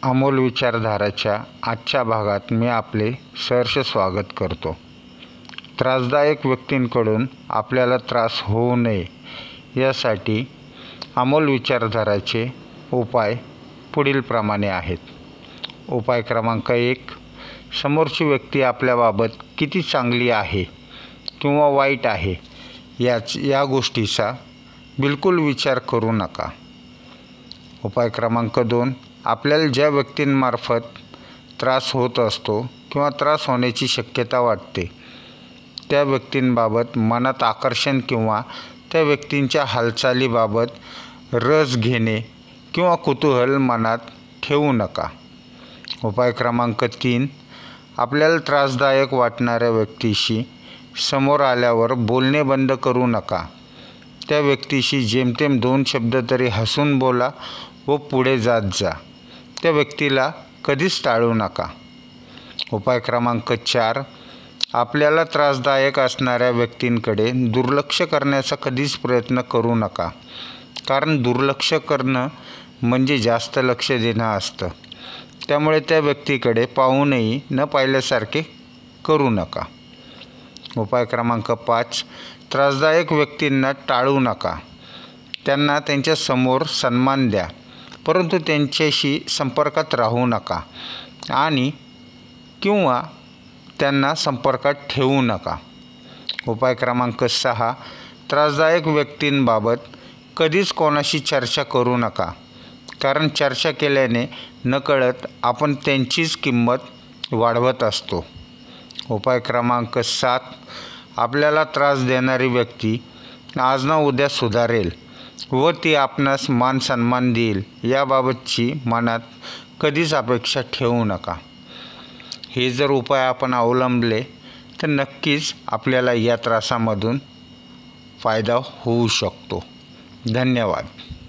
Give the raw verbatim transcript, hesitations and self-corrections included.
अमोल विचारधाराच्या आजच्या भागात मी आपले सहर्ष स्वागत करतो. त्रासदायक व्यक्तींकडून आपल्याला त्रास होऊ नये यासाठी अमोल विचारधाराचे उपाय पुढीलप्रमाणे आहेत. उपाय क्रमांक एक, समोरची व्यक्ती आपल्याबाबत किती चांगली आहे किंवा वाईट आहे याच या गोष्टीचा बिलकुल विचार करू नका. उपाय क्रमांक दोन, आपल्याला ज्या व्यक्तींमार्फत त्रास होत असतो किंवा त्रास होण्याची शक्यता वाटते त्या व्यक्तींबाबत मनात आकर्षण किंवा त्या व्यक्तींच्या हालचालीबाबत रस घेणे किंवा कुतूहल मनात ठेवू नका. उपाय क्रमांक तीन, आपल्याला त्रासदायक वाटणाऱ्या व्यक्तीशी समोर आल्यावर बोलणे बंद करू नका. त्या व्यक्तीशी जेमतेम दोन शब्द तरी हसून बोला व पुढे जात जा. त्या व्यक्तीला कधीच टाळू नका. उपाय क्रमांक चार, आपल्याला त्रासदायक असणाऱ्या व्यक्तींकडे दुर्लक्ष करण्याचा कधीच प्रयत्न करू नका, कारण दुर्लक्ष करणं म्हणजे जास्त लक्ष देणं असतं. त्यामुळे त्या व्यक्तीकडे पाहूनही न पाहिल्यासारखे करू नका. उपाय क्रमांक पाच, त्रासदायक व्यक्तींना टाळू नका. त्यांना त्यांच्या समोर सन्मान द्या, परंतु त्यांच्याशी संपर्कात राहू नका आणि किंवा त्यांना संपर्कात ठेवू नका. उपाय क्रमांक सहा, त्रासदायक व्यक्तींबाबत कधीच कोणाशी चर्चा करू नका, कारण चर्चा केल्याने नकळत आपण त्यांचीच किंमत वाढवत असतो. उपाय क्रमांक सात, आपल्याला त्रास देणारी व्यक्ती आज ना उद्या सुधारेल व ती आपणास मान सन्मान देईल याबाबतची मनात कधीच अपेक्षा ठेवू नका. हे जर उपाय आपण अवलंबले तर नक्कीच आपल्याला या त्रासामधून फायदा होऊ शकतो. धन्यवाद.